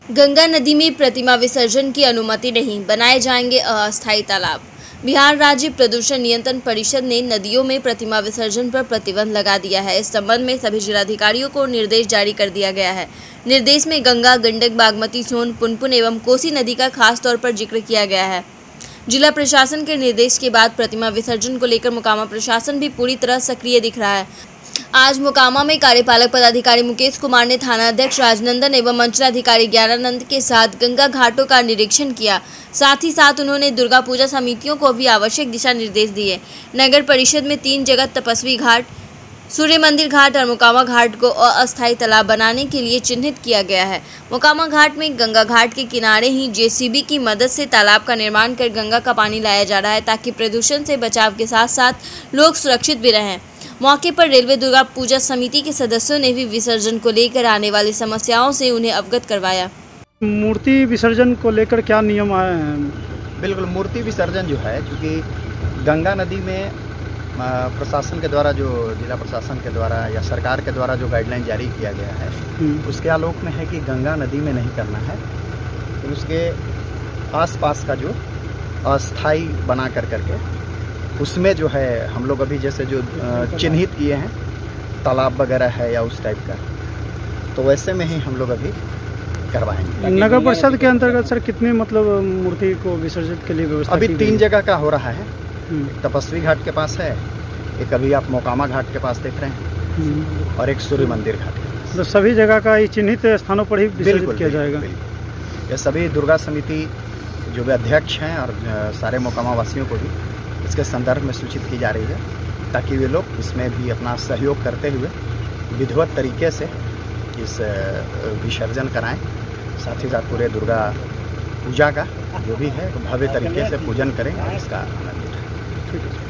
गंगा नदी में प्रतिमा विसर्जन की अनुमति नहीं, बनाए जाएंगे अस्थायी तालाब। बिहार राज्य प्रदूषण नियंत्रण परिषद ने नदियों में प्रतिमा विसर्जन पर प्रतिबंध लगा दिया है। इस संबंध में सभी जिलाधिकारियों को निर्देश जारी कर दिया गया है। निर्देश में गंगा, गंडक, बागमती, सोन, पुनपुन एवं कोसी नदी का खास तौर पर जिक्र किया गया है। जिला प्रशासन के निर्देश के बाद प्रतिमा विसर्जन को लेकर मोकामा प्रशासन भी पूरी तरह सक्रिय दिख रहा है। आज मोकामा में कार्यपालक पदाधिकारी मुकेश कुमार ने थाना अध्यक्ष राजनंदन एवं अंचलाधिकारी ज्ञानानंद के साथ गंगा घाटों का निरीक्षण किया। साथ ही साथ उन्होंने दुर्गा पूजा समितियों को भी आवश्यक दिशा निर्देश दिए। नगर परिषद में 3 जगह तपस्वी घाट, सूर्य मंदिर घाट और मोकामा घाट को अस्थायी तालाब बनाने के लिए चिन्हित किया गया है। मोकामा घाट में गंगा घाट के किनारे ही जेसीबी की मदद से तालाब का निर्माण कर गंगा का पानी लाया जा रहा है, ताकि प्रदूषण से बचाव के साथ साथ लोग सुरक्षित भी रहें। मौके पर रेलवे दुर्गा पूजा समिति के सदस्यों ने भी विसर्जन को लेकर आने वाली समस्याओं से उन्हें अवगत करवाया। मूर्ति विसर्जन को लेकर क्या नियम आए हैं? बिल्कुल, मूर्ति विसर्जन जो है, क्योंकि गंगा नदी में प्रशासन के द्वारा, जो जिला प्रशासन के द्वारा या सरकार के द्वारा जो गाइडलाइन जारी किया गया है, उसके आलोक में है कि गंगा नदी में नहीं करना है। तो उसके आसपास का जो अस्थाई बना करके उसमें जो है हम लोग अभी जैसे जो चिन्हित किए हैं तालाब वगैरह है या उस टाइप का, तो वैसे में ही हम लोग अभी करवाएंगे। नगर परिषद के अंतर्गत सर कितनी मूर्ति को विसर्जित के लिए व्यवस्था अभी 3 जगह का हो रहा है। एक तपस्वी घाट के पास है, एक अभी आप मोकामा घाट के पास देख रहे हैं, और एक सूर्य मंदिर घाट के पास। तो सभी जगह का चिन्हित स्थानों पर ही विसर्जित किया जाएगा। ये सभी दुर्गा समिति जो भी अध्यक्ष हैं और सारे मोकामा वासियों को भी इसके संदर्भ में सूचित की जा रही है, ताकि वे लोग इसमें भी अपना सहयोग करते हुए विधिवत तरीके से इस विसर्जन कराएं। साथ ही साथ पूरे दुर्गा पूजा का जो भी है भव्य तरीके से पूजन करें और इसका आनंद उठाएं।